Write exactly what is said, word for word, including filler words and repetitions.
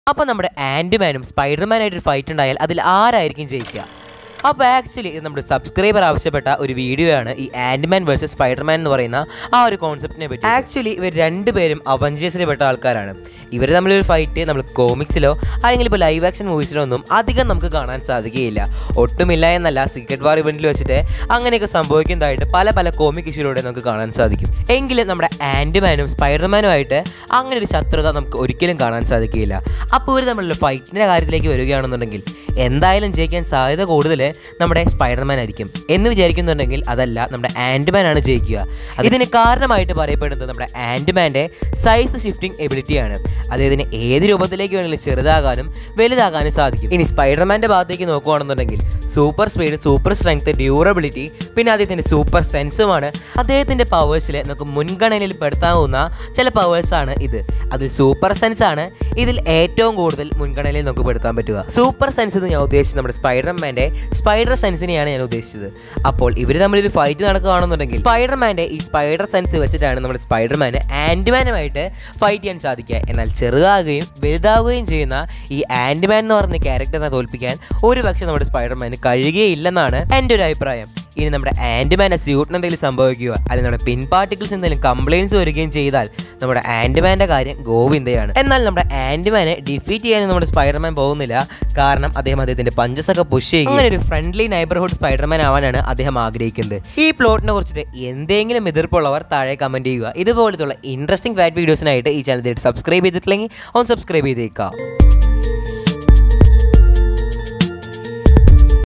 അപ്പോൾ നമ്മുടെ ആൻറ്റിമാനും സ്പൈഡർമാനായിട്ടൊരു ഫൈറ്റ് ഉണ്ടായാൽ അതിൽ ആരായിരിക്കും ജയിക്കുക? അപ്പോൾ ആക്ച്വലി ഇത് നമ്മുടെ സബ്സ്ക്രൈബർ ആവശ്യപ്പെട്ട ഒരു വീഡിയോ ആണ് ഈ ആൻറ്റിമാൻ വേഴ്സസ് സ്പൈഡർമാൻ എന്ന് പറയുന്ന ആ ഒരു കോൺസെപ്റ്റിനെ പറ്റി. ആക്ച്വലി ഇവർ രണ്ടുപേരും അവഞ്ചേഴ്സിൽ പെട്ട ആൾക്കാരാണ്. ഇവർ തമ്മിലൊരു ഫൈറ്റ് നമ്മൾ കോമിക്സിലോ അല്ലെങ്കിൽ ഇപ്പോൾ ലൈവ് ആക്ഷൻ മൂവീസിലോ ഒന്നും അധികം നമുക്ക് കാണാൻ സാധിക്കുകയില്ല. ഒട്ടുമില്ല എന്നല്ല, സീക്രട്ട് വാർ ഇവൻറ്റിൽ വെച്ചിട്ട് അങ്ങനെയൊക്കെ സംഭവിക്കുന്നതായിട്ട് പല പല കോമിക് ഇഷ്യൂയിലൂടെ നമുക്ക് കാണാൻ സാധിക്കും. എങ്കിലും നമ്മുടെ ആൻറ്റിമാനും സ്പൈഡർമാനുമായിട്ട് അങ്ങനെ ഒരു ശത്രുത നമുക്ക് ഒരിക്കലും കാണാൻ സാധിക്കുകയില്ല. അപ്പോൾ ഇവർ തമ്മിലുള്ള ഫൈറ്റിൻ്റെ കാര്യത്തിലേക്ക് വരികയാണെന്നുണ്ടെങ്കിൽ എന്തായാലും ജയിക്കാൻ സാധ്യത കൂടുതൽ നമ്മുടെ സ്പൈഡർമാൻ ആയിരിക്കും എന്ന് വിചാരിക്കുന്നുണ്ടെങ്കിൽ അതല്ല, നമ്മുടെ ആൻറ്റിമാൻ ആണ് ജയിക്കുക. ഇതിന് കാരണമായിട്ട് പറയപ്പെടുന്നത് നമ്മുടെ ആൻറ്റിമാൻ്റെ സൈസ് ഷിഫ്റ്റിംഗ് എബിലിറ്റിയാണ്. അദ്ദേഹത്തിന് ഏത് രൂപത്തിലേക്ക് വേണമെങ്കിലും ചെറുതാകാനും വലുതാകാനും സാധിക്കും. ഇനി സ്പൈഡർമാൻ്റെ ഭാഗത്തേക്ക് നോക്കുകയാണെന്നുണ്ടെങ്കിൽ super speed, super strength, durability, പിന്നെ അദ്ദേഹത്തിൻ്റെ സൂപ്പർ സെൻസുമാണ് അദ്ദേഹത്തിൻ്റെ പവേഴ്സിൽ നമുക്ക് മുൻഗണനയിൽ പെടുത്താവുന്ന ചില പവേഴ്സാണ് ഇത്. അതിൽ സൂപ്പർ സെൻസ് ആണ് ഇതിൽ ഏറ്റവും കൂടുതൽ മുൻഗണനയിൽ നമുക്ക് പെടുത്താൻ പറ്റുക. സൂപ്പർ സെൻസ് എന്ന് ഞാൻ ഉദ്ദേശിച്ചത് നമ്മുടെ സ്പൈഡർമാൻ്റെ സ്പൈഡർ സെൻസിനെയാണ് ഞാൻ ഉദ്ദേശിച്ചത്. അപ്പോൾ ഇവർ തമ്മിലൊരു ഫൈറ്റ് നടക്കുകയാണെന്നുണ്ടെങ്കിൽ സ്പൈഡർമാൻ്റെ ഈ സ്പൈഡർ സെൻസ് വെച്ചിട്ടാണ് നമ്മുടെ സ്പൈഡർമാന് ആൻറ്റിമാനുമായിട്ട് ഫൈറ്റ് ചെയ്യാൻ സാധിക്കുക. എന്നാൽ ചെറുതാകുകയും വലുതാവുകയും ചെയ്യുന്ന ഈ ആൻറ്റിമാൻ എന്ന് പറഞ്ഞ ക്യാരക്ടറിനെ തോൽപ്പിക്കാൻ ഒരു പക്ഷേ നമ്മുടെ സ്പൈഡർമാന് കഴിയുകയില്ലെന്നാണ് എൻ്റെ ഒരു അഭിപ്രായം. ഇനി നമ്മുടെ ആൻറ്റിമാൻ്റെ സ്യൂട്ടിന് എന്തെങ്കിലും സംഭവിക്കുകയോ അല്ലെങ്കിൽ നമ്മുടെ പിൻ പാർട്ടിക്കിൾസ് എന്തെങ്കിലും കംപ്ലയിൻസ് വരികയും ചെയ്താൽ നമ്മുടെ ആൻറ്റിമാൻ്റെ കാര്യം ഗോവിന്ദയാണ്. എന്നാൽ നമ്മുടെ ആൻറ്റിമാനെ ഡിഫീറ്റ് ചെയ്യാനും നമ്മുടെ സ്പൈഡർമാൻ പോകുന്നില്ല. കാരണം അദ്ദേഹം അദ്ദേഹത്തിൻ്റെ പഞ്ചസൊക്കെ പുഷ് ചെയ്യും. അങ്ങനെ ഒരു ഫ്രണ്ട്ലി നൈബർഹുഡ് സ്പൈഡർമാൻ ആവാനാണ് അദ്ദേഹം ആഗ്രഹിക്കുന്നത്. ഈ പ്ലോട്ടിനെ കുറിച്ചിട്ട് എന്തെങ്കിലും എതിർപ്പുള്ളവർ താഴെ കമൻറ്റ് ചെയ്യുക. ഇതുപോലത്തുള്ള ഇൻട്രസ്റ്റിംഗ് ഫാക്ട് വീഡിയോസിനായിട്ട് ഈ ചാനൽ സബ്സ്ക്രൈബ് ചെയ്തിട്ടില്ലെങ്കിൽ ഒന്ന് സബ്സ്ക്രൈബ് ചെയ്തേക്കാം.